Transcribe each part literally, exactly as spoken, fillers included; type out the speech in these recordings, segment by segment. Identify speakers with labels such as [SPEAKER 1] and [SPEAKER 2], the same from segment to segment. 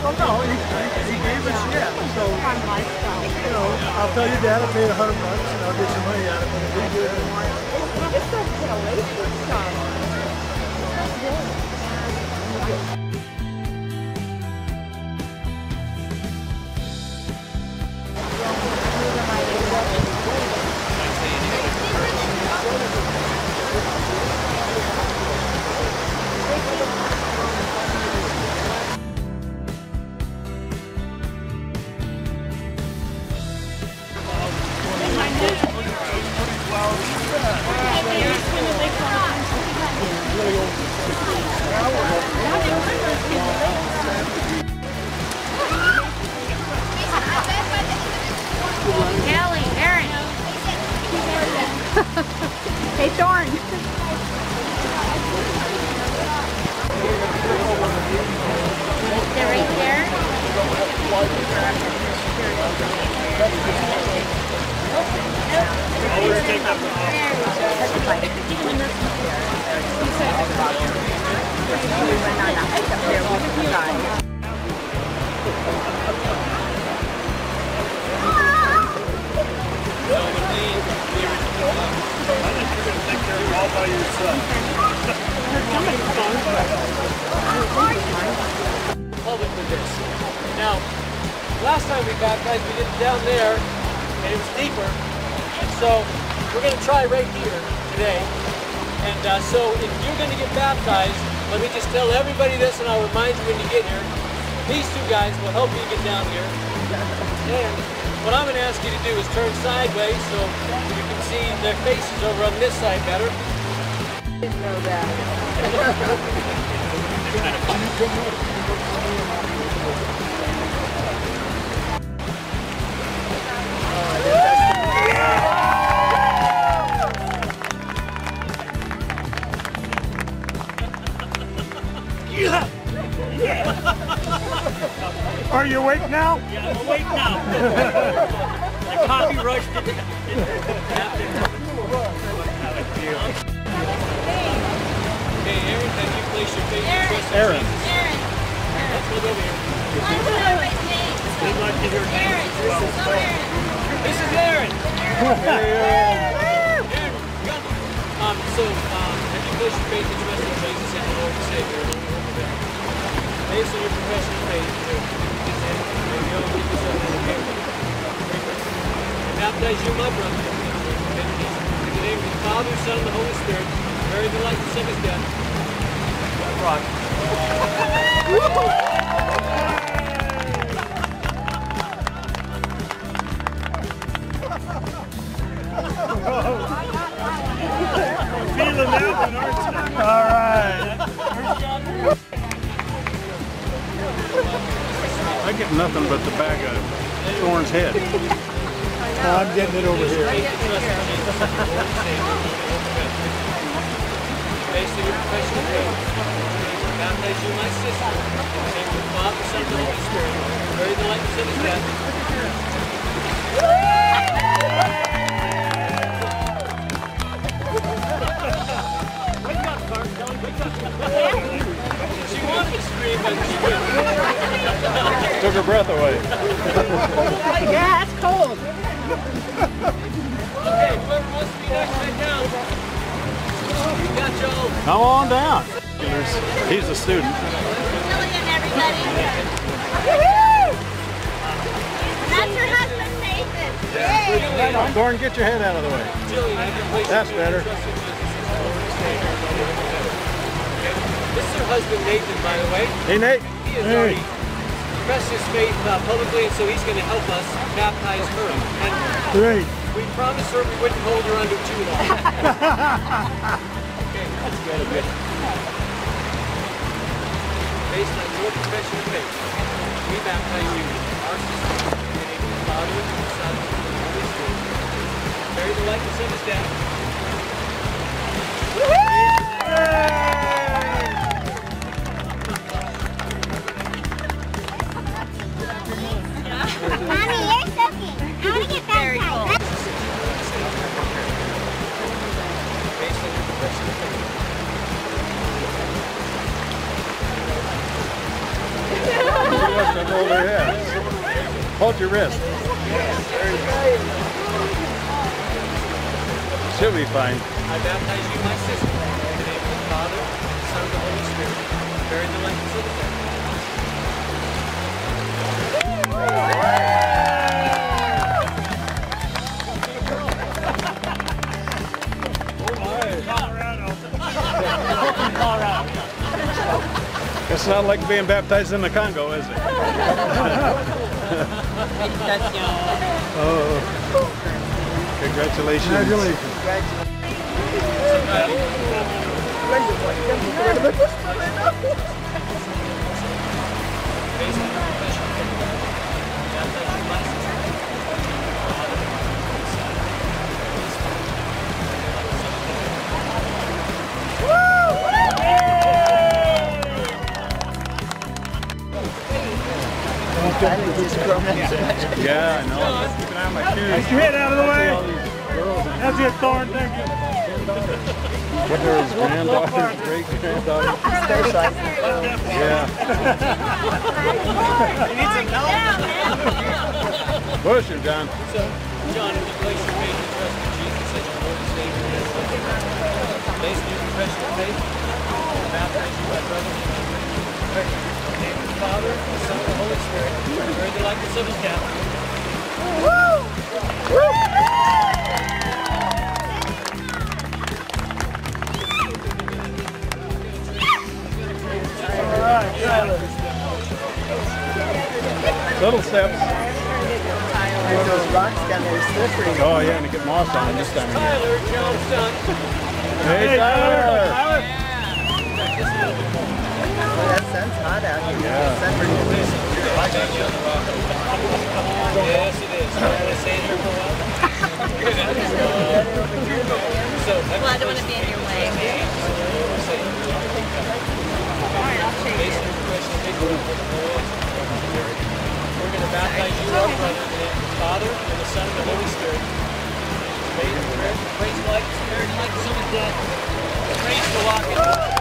[SPEAKER 1] Oh no, he, he, he gave us yeah. So you know, I'll tell your dad I paid a hundred bucks and I'll get your money out of it. It'll be good.
[SPEAKER 2] It's so delicious stuff.
[SPEAKER 3] Kelly, Aaron.
[SPEAKER 2] Hey, Thorn.
[SPEAKER 3] They're right there.
[SPEAKER 4] Always take that one all by yourself.
[SPEAKER 5] Public with this. Now, last time we baptized, we did it down there, and it was deeper. And so we're going to try right here today. And uh, so if you're going to get baptized, let me just tell everybody this, and I'll remind you when you get here. These two guys will help you get down here. And what I'm going to ask you to do is turn sideways so you can see their faces over on this side better.
[SPEAKER 2] Didn't know that.
[SPEAKER 4] Yeah. Yeah. Are you awake now?
[SPEAKER 5] Yeah, I'm awake now. The coffee rush didn't happen. Okay, Aaron, can you place your faith in trust in
[SPEAKER 4] Aaron.
[SPEAKER 5] Jesus?
[SPEAKER 3] Aaron.
[SPEAKER 5] Let's look over here.
[SPEAKER 3] I'm sorry, my name.
[SPEAKER 4] We'd like to hear
[SPEAKER 3] Aaron.
[SPEAKER 4] Jesus as well.
[SPEAKER 3] So Aaron.
[SPEAKER 5] This is Aaron. Aaron, come. Um, so, um, have you placed your faith and trust in Jesus as your Lord and Savior? Based on your profession of faith, maybe I'll keep this up in the camera. I baptize you, my brother, in the name of the Father, Son, and the Holy Spirit, bury the light and sing his death. Rock.
[SPEAKER 4] Feeling that one, aren't you? All right. I get nothing but the back of Thorn's head.
[SPEAKER 1] I'm getting it over here.
[SPEAKER 5] Based on your profession of faith, baptize you, my sister, in the name of the Father, Son, and the Holy Spirit, bury the light and sing his death. Wake up, Clark. Wake up. She wanted to scream, but she couldn't.
[SPEAKER 4] Took her breath away.
[SPEAKER 2] Yeah, it's cold.
[SPEAKER 5] Okay, whoever wants to be next, right down. You got y'all.
[SPEAKER 4] Come on down. He's a student.
[SPEAKER 3] Million, everybody. Woohoo! That's your husband, Nathan. Yay!
[SPEAKER 4] Thorn, get your head out of the way. That's better.
[SPEAKER 5] This is her husband, Nathan, by the way.
[SPEAKER 4] Hey, Nate.
[SPEAKER 5] He has
[SPEAKER 4] Hey.
[SPEAKER 5] already expressed his faith uh, publicly, and so he's going to help us baptize her. And
[SPEAKER 1] Great.
[SPEAKER 5] we promised her we wouldn't hold her under too long. Okay, that's good. good. Based on your profession of faith, we baptize you, our sister, in the name of the Father, the Son, and the Holy Spirit. Bury the light and sing his death.
[SPEAKER 3] Mommy, you're soaking. I want to get baptized.
[SPEAKER 5] Based on your profession of faith.
[SPEAKER 4] He must have hold her head. Hold your wrist. She'll be fine.
[SPEAKER 5] I baptize you, my sister, in the name of the Father, the Son, and the Holy Spirit. Buried the likeness of the dead.
[SPEAKER 4] It's not like being baptized in the Congo, is it? Oh. Congratulations.
[SPEAKER 1] Congratulations.
[SPEAKER 4] Yeah, I know. Keep an eye on my shoes.
[SPEAKER 1] Get your head out of the way. That's it, Thorn. Thank you.
[SPEAKER 4] What are his granddaughters, great granddaughters? Yeah.
[SPEAKER 5] You need some help?
[SPEAKER 4] Push him, John.
[SPEAKER 5] So, John, if you place your faith and trust in Jesus as your Lord and Savior, based on your confession of faith, I baptize you, my brother, in the name of the Father, the Son, and the Holy Spirit, buried the likeness of his death.
[SPEAKER 3] Woo! Woo!
[SPEAKER 1] All right, Tyler.
[SPEAKER 4] Little steps.
[SPEAKER 6] Those rocks down there are slippery.
[SPEAKER 4] Oh, yeah, and to get moss on him this time of year.
[SPEAKER 5] Tyler, John's son.
[SPEAKER 4] Hey, Tyler!
[SPEAKER 1] Tyler.
[SPEAKER 6] Well, that sun's hot out here.
[SPEAKER 4] Yeah.
[SPEAKER 6] Sunburned.
[SPEAKER 5] Yes, it is. Can I stay here for a while? So,
[SPEAKER 3] Well, I don't want to be in your way.
[SPEAKER 5] we're going to baptize you up, brother, in the name of the Father, and the Son, and the Holy Spirit. Praise the Lord, praise the light, spirit, like the Son of death. Praise the walking.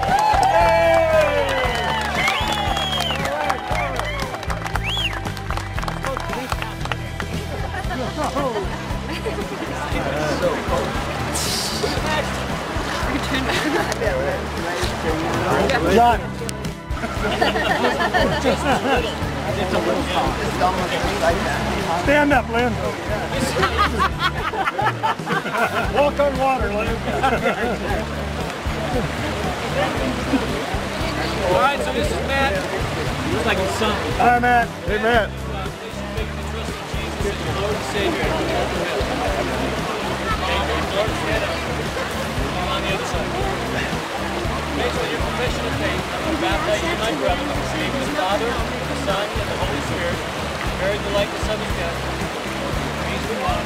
[SPEAKER 1] John.
[SPEAKER 6] It's a little soft. It's almost like that.
[SPEAKER 1] Stand up, Lynn. Walk on water, Lynn.
[SPEAKER 5] All right, so this is Matt. Looks like his son.
[SPEAKER 1] Hi, Matt.
[SPEAKER 4] Hey, Matt.
[SPEAKER 5] Place your faith and trust in Jesus as your Lord and Savior. And Lord, stand up. I'm on the other side. Based on your confession of faith, I baptize you, my brother, in the name of the Father, the Son, and the Holy Spirit, buried the likeness of his death. Praise the Lord.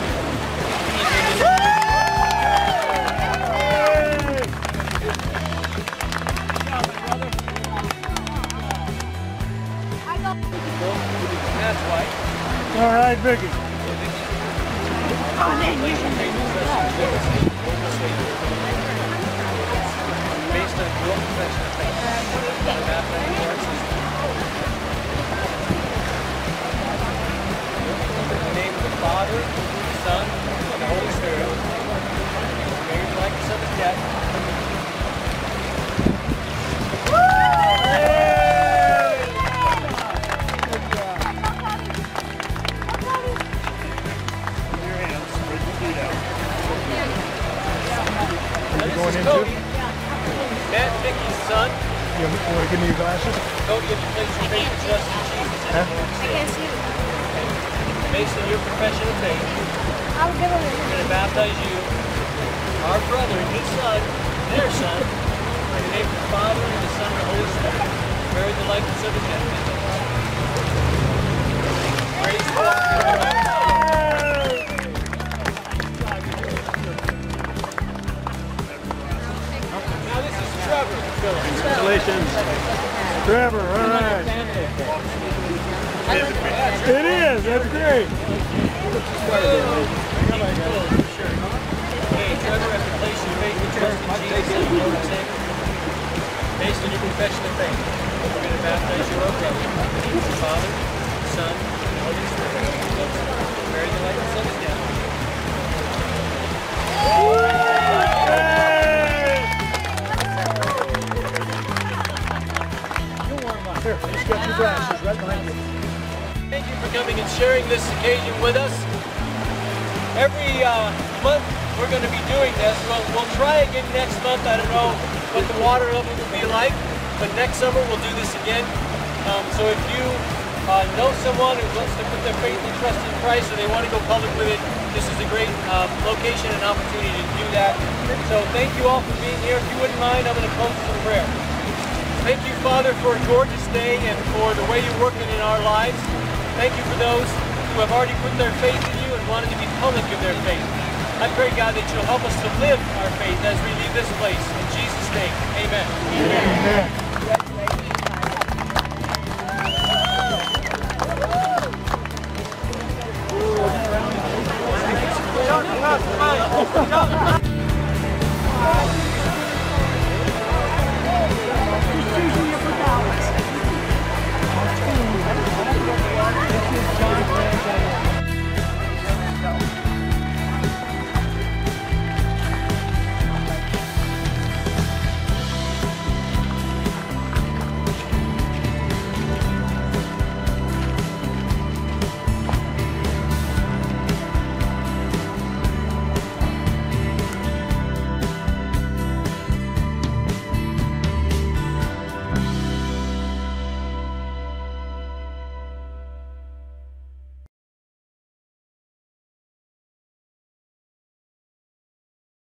[SPEAKER 5] That's white.
[SPEAKER 1] All right, Vicky.
[SPEAKER 5] Based on your confession of faith, I baptize you, Lord Jesus. In the name of the Father, the Son, and the Holy Spirit, buried the likeness of his death.
[SPEAKER 1] Going into?
[SPEAKER 5] Cody, Matt and Vicky's son.
[SPEAKER 1] You want to give me your glasses?
[SPEAKER 5] Cody, if you place your faith and trust in Jesus as
[SPEAKER 1] Huh?
[SPEAKER 5] your Lord and Savior, based on your profession of faith,
[SPEAKER 3] I'll give him
[SPEAKER 5] we're going to baptize you, our brother and his son, their son, in the name of the Father and the Son and the Holy Spirit, buried the likeness of his death. Praise the Lord.
[SPEAKER 4] Congratulations.
[SPEAKER 1] Trevor, all right. It is. That's great.
[SPEAKER 5] Hey, Trevor, after place your faith and trust in Jesus as your Lord and Savior, based on your confession of faith, we're going to baptize your own brother, in the name of the Father, Son, and the Holy Spirit. Mary, the light and Son is down.
[SPEAKER 1] You'll warm up. Here, just got two glasses right behind you.
[SPEAKER 5] Thank you for coming and sharing this occasion with us. Every uh, month we're going to be doing this. We'll, we'll try again next month. I don't know what the water level will be like, but next summer we'll do this again. Um, so if you uh, know someone who wants to put their faith and trust in Christ, or they want to go public with it, this is a great um, location and opportunity to do that. So thank you all for being here. If you wouldn't mind, I'm going to close with a prayer. Thank you, Father, for a gorgeous day and for the way you're working in our lives. Thank you for those who have already put their faith in you and wanted to be public of their faith. I pray, God, that you'll help us to live our faith as we leave this place. In Jesus' name, amen.
[SPEAKER 1] Amen.